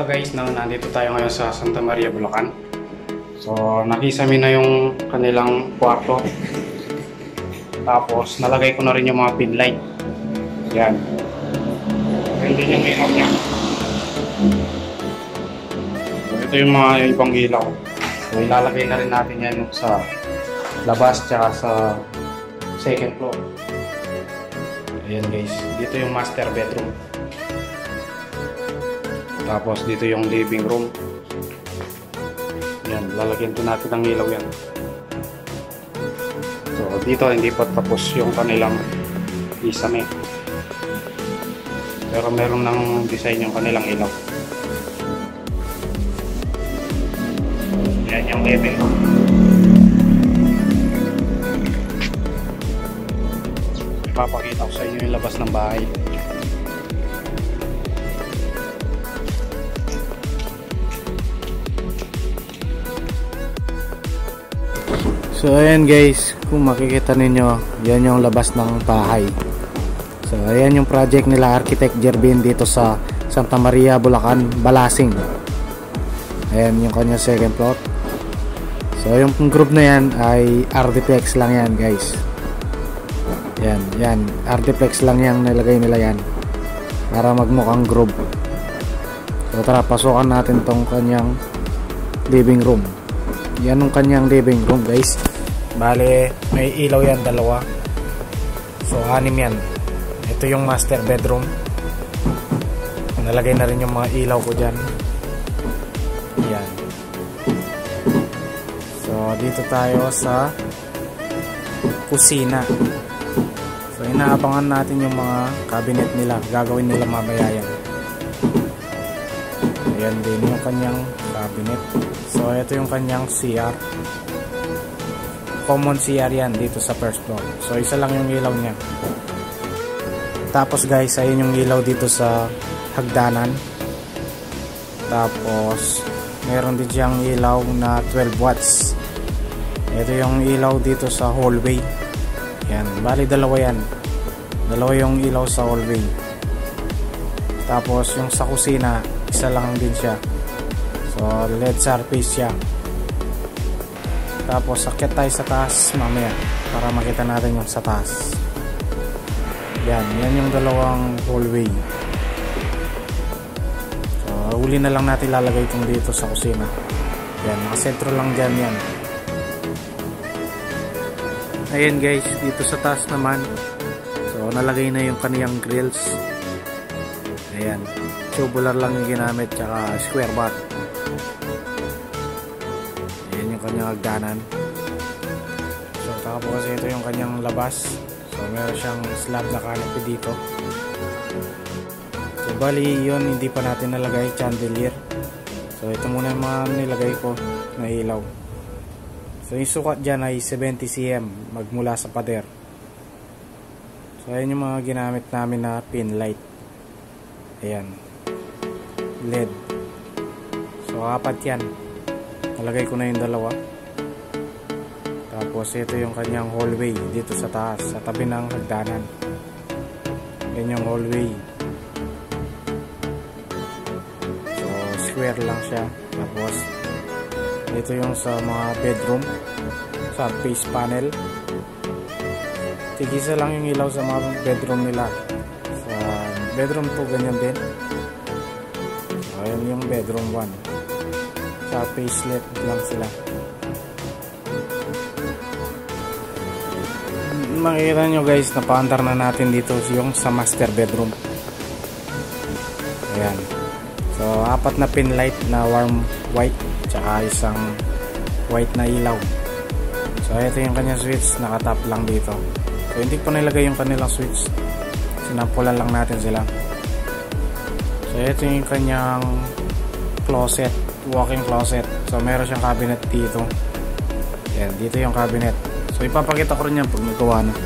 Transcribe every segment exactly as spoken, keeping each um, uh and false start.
guys, na nandito tayo ngayon sa Santa Maria, Bulacan. So nakisami na yung kanilang kwarto. Tapos nalagay ko na rin yung mga pin light. Yan. Ayan din yung ilaw niya. So, ito yung mga ibang ilaw. So ilalagay na rin natin yan sa labas tsaka sa second floor. Ayan guys, dito yung master bedroom. Tapos dito yung living room. Yan, lalagyan din natin ng ilaw yan. So dito hindi pa tapos yung kanilang isame. Pero meron ng design yung kanilang ilaw. Yan yung living room. Papakita ko sa inyo yung labas ng bahay. So ayan guys, kung makikita ninyo, yan yung labas ng bahay. So ayan yung project nila Architect Jervin dito sa Santa Maria, Bulacan, Balasing. Ayan yung kanya second floor. So yung group na yan ay Ardiplex lang yan guys. Yan, yan, Ardiplex lang yan, nilagay nila yan para magmukhang group. So tara, pasukan natin tong kanyang living room. Yan yung kanyang living room guys. Bale, may ilaw yan, dalawa. So, anim yan. Ito yung master bedroom. Nalagay na rin yung mga ilaw ko dyan. Yan. So, dito tayo sa kusina. So, inaabangan natin yung mga cabinet nila. Gagawin nila mamaya yan. Ayan din yung kanyang cabinet. So, ito yung kanyang C R. Common C R yan dito sa first floor. So, isa lang yung ilaw niya. Tapos guys, ayun yung ilaw dito sa hagdanan. Tapos, meron din siyang ilaw na twelve watts. Ito yung ilaw dito sa hallway. Yan. Bali, dalawa yan. Dalawa yung ilaw sa hallway. Tapos, yung sa kusina, isa lang din siya. So, L E D surface siya. Tapos akyat tayo sa taas mamaya para makita natin yung sa taas. Yan, yan yung dalawang hallway. So, huli na lang natin lalagay itong dito sa kusina. Yan, nakasentro lang dyan yan. Ayan guys, dito sa taas naman. So, nalagay na yung kaniyang grills. Ayan, tubular lang yung ginamit tsaka square bar. Kanyang hagdanan. So tapos ito yung kanyang labas. So meron siyang slab na canopy dito. So bali yun, hindi pa natin nalagay chandelier. So ito muna yung mga nilagay ko na ilaw. So yung sukat dyan ay seventy centimeters magmula sa pader. So ayan yung mga ginamit namin na pin light. Ayan, L E D. So apat yan. Nalagay ko na yung dalawa. Tapos ito yung kanyang hallway dito sa taas, sa tabi ng hagdanan. Yan yung hallway. So square lang siya. Tapos ito yung sa mga bedroom, sa face panel. Tigisa lang yung ilaw sa mga bedroom nila. Sa bedroom two ganyan din. So ayan yung bedroom one. Sa facelet lang sila. Makikita nyo guys, napaandar na natin dito yung sa master bedroom. Ayan. So apat na pin light na warm white tsaka isang white na ilaw. So ito yung kanyang switch, nakatap lang dito. So hindi pa nilagay yung kanilang switch, sinampulan lang natin sila. So ito yung kanyang closet, walk-in closet. So meron siyang cabinet dito. Yan, dito yung cabinet. So ipapakita ko rin yan pag nagawa na.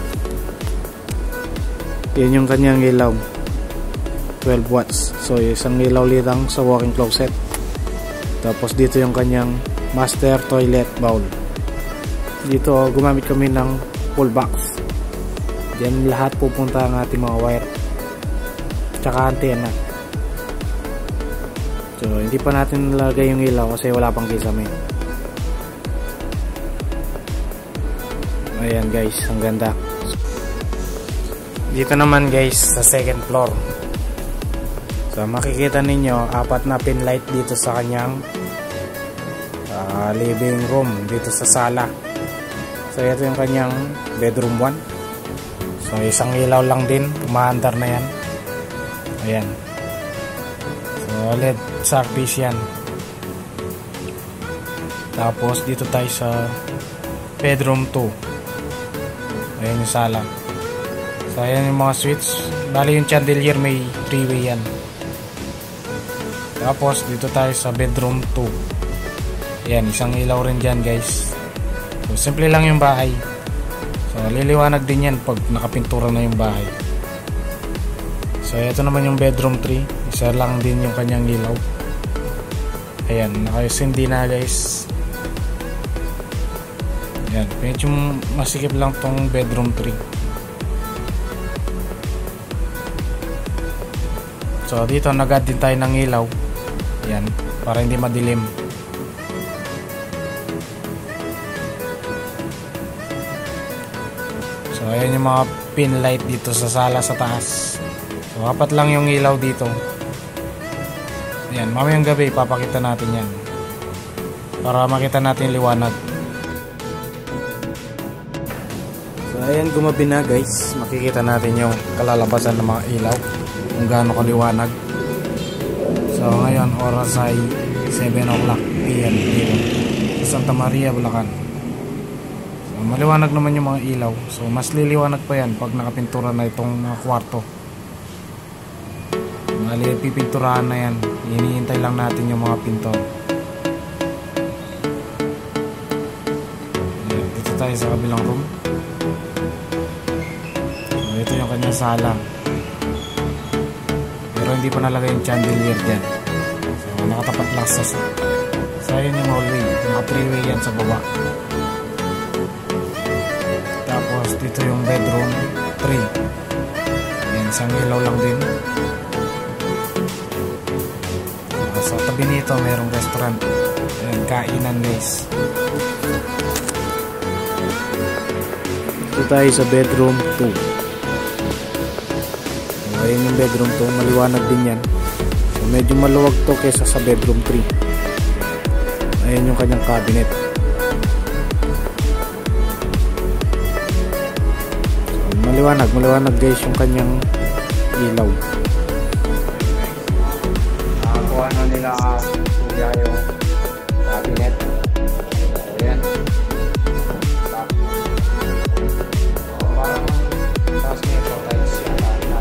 Yan yung kanyang ilaw, twelve watts. So isang ilaw lang sa walk-in closet. Tapos dito yung kanyang master toilet bowl. Dito gumamit kami ng full box. Diyan lahat pupunta ang ating mga wire tsaka antena. So hindi pa natin nalagay yung ilaw kasi wala pang kisame. Ayan guys, ang ganda. Dito naman guys sa second floor. So makikita ninyo apat na pin light dito sa kanyang uh, living room dito sa sala. So ito yung kanyang bedroom one. So isang ilaw lang din, umaandar na yan. Ayan. So L E D surface yan. Tapos dito tayo sa bedroom two. Ayan yung sala. So ayan yung mga switch. Bali yung chandelier may three way yan. Tapos dito tayo sa bedroom two. Ayan, isang ilaw rin dyan guys. So simple lang yung bahay. So liliwanag din yan pag nakapintura na yung bahay. So ito naman yung bedroom three. Isa lang din yung kanyang ilaw. Ayan, nakasindi na guys. Ayan, medyo masikip lang tong bedroom three. So dito nag-add din tayo ng ilaw. Ayan, para hindi madilim. So ayan yung mga pin light dito sa sala sa taas. So apat lang yung ilaw dito. Ayan, mamayang gabi ipapakita natin yan para makita natin liwanag. So ayan, gumabi na guys. Makikita natin yung kalalabasan ng mga ilaw kung gaano kaliwanag. So ngayon oras ay seven o'clock p m dito sa Santa Maria, Bulacan. So maliwanag naman yung mga ilaw. So mas liliwanag pa yan pag nakapintura na itong mga kwarto. Mali, pipinturahan na yan. Hinihintay lang natin yung mga pintor. Ayan, dito tayo sa kabilang room. So, ito yung kanyang sala. Pero hindi pa nalagay yung chandelier dyan. So nakatapat lang sa sa yun yung hallway. Naka three way yan sa baba. Tapos dito yung bedroom three. Ayan, isang ilaw lang din. Sa tabi nito merong restaurant. Ayan, kainan guys. Dito tayo sa bedroom two. Ayan yung bedroom two, maliwanag din yan. So medyo maluwag to kesa sa bedroom three. Ayan yung kanyang cabinet. So, maliwanag, maliwanag guys yung kanyang ilaw. Nakakuha na nila kuya yung cabinet. Ayan. Parang taas nito tayo siya.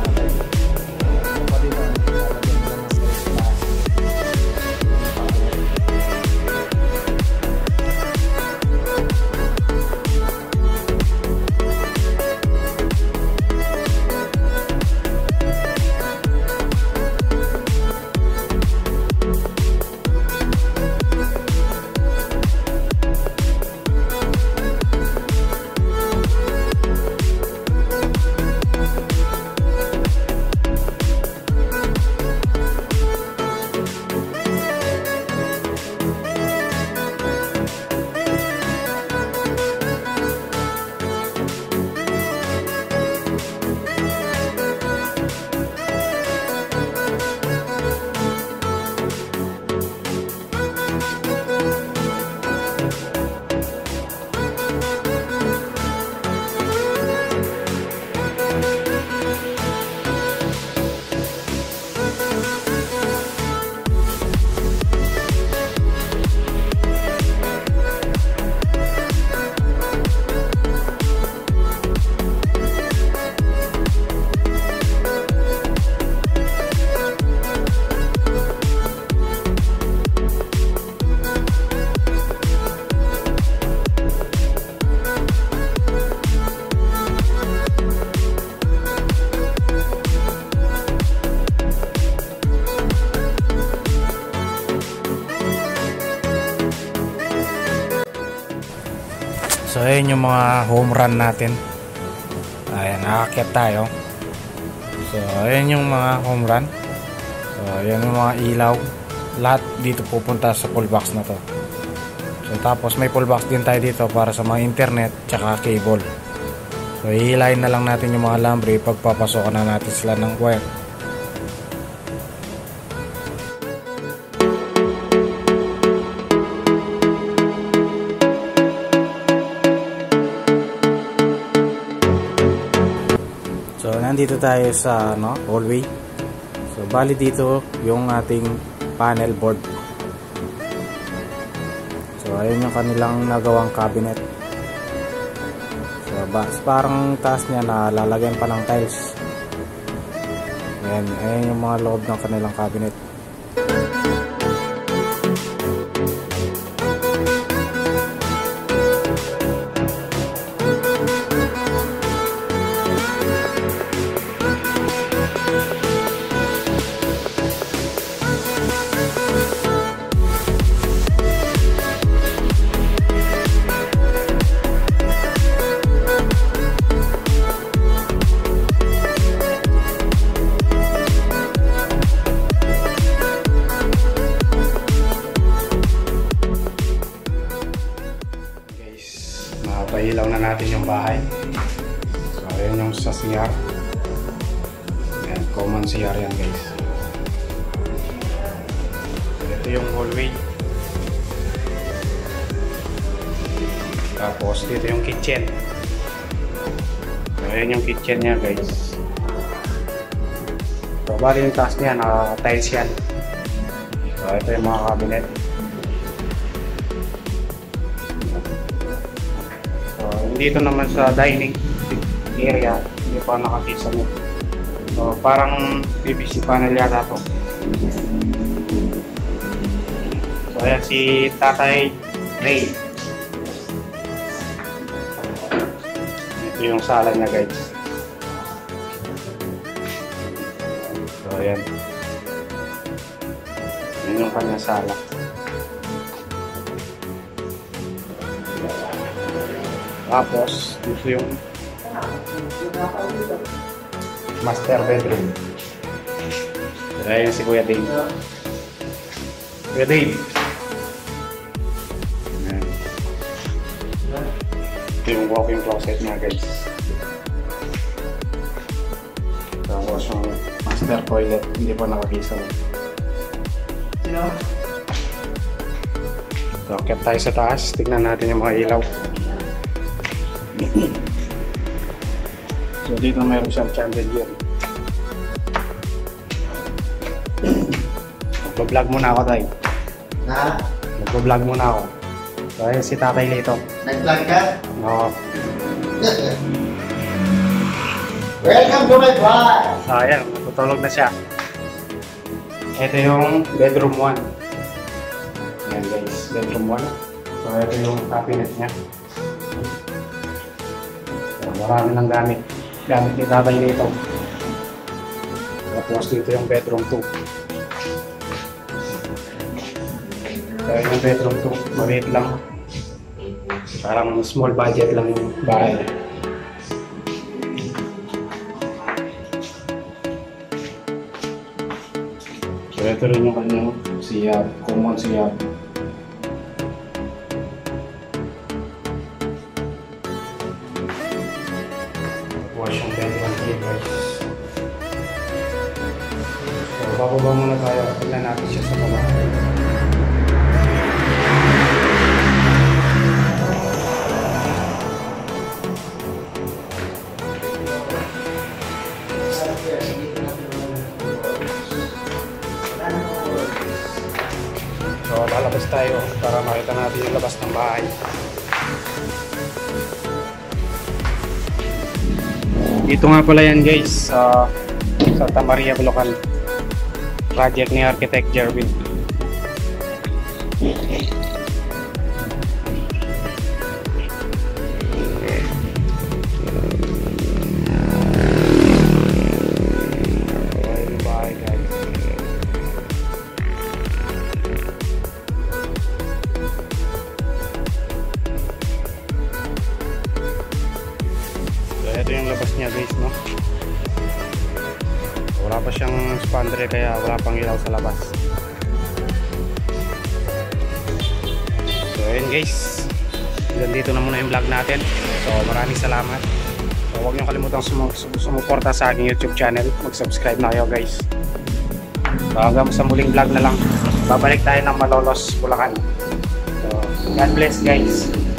So ayun yung mga home run natin. Ayan, nakakyat tayo. So ayun yung mga home run. So ayan yung mga ilaw. lahat dito pupunta sa pull box na to. So tapos may pull box din tayo dito para sa mga internet tsaka cable. So hihilahin na lang natin yung mga lambre, pagpapasokan na natin sila ng wire. So nandito tayo sa no, hallway. So bali dito yung ating panel board. So ayun yung kanilang nagawang cabinet. So bas, parang taas niya na lalagyan pa ng tiles. Ayan, ayan yung mga loob ng kanilang cabinet. Pahilaw na natin yung bahay. So ayan yung sa C R. Ayan, common C R yan guys. Ito yung hallway. Tapos dito yung kitchen. So ayan yung kitchen niya guys. So bali yung taas niya, naka tiles yan. So ito yung mga cabinet. Dito naman sa dining area, hindi pa nakakisa mo. So, parang P V C panel yata to. So, ayan si Tatay Ray. Ito yung sala niya guys. So, ayan. Yun yung kanyang sala. Tapos, dito yung master bedroom. Ayan si Kuya Dave. Kuya Dave. Ayan. Ito yung walk-in closet niya guys. Tapos yung master toilet, hindi pa nakagisa. So, akit tayo sa taas. Tignan natin yung mga ilaw. So dito mayroon siyang chandelier. Magpa-vlog muna ako tayo. Ha? Magpa-vlog muna ako. So ayun si Tatay Lito. Nag-vlog ka? Oo. Welcome to my vlog! So ayan, natutulog na siya. Ito yung bedroom one. Ayan guys, bedroom one. So ito yung cabinet niya. Marami ng gamit. Gamit ni Tatay Lito. Tapos dito yung bedroom two. Kaya yung bedroom two, maliit lang. Parang small budget lang yung bahay. So ito rin yung kanyang siyab, common siyab. Wash yung bedroom three guys. So bababa muna tayo. Tignan natin siya sa baba. So lalabas tayo para makita natin yung labas ng bahay. Dito nga pala yan guys, sa uh, Santa Maria, Bulacan. Project ni Architect Jervin. Bye guys. Ito yung labas niya guys, no? Wala pa siyang spandrel kaya wala pang ilaw sa labas. ayun guys, hanggang dito na muna yung vlog natin. So maraming salamat. So huwag nyo kalimutang sum sumuporta sa aking YouTube channel. Mag-subscribe na kayo guys. So hanggang sa muling vlog na lang, babalik tayo ng Malolos, Bulacan. So God bless guys.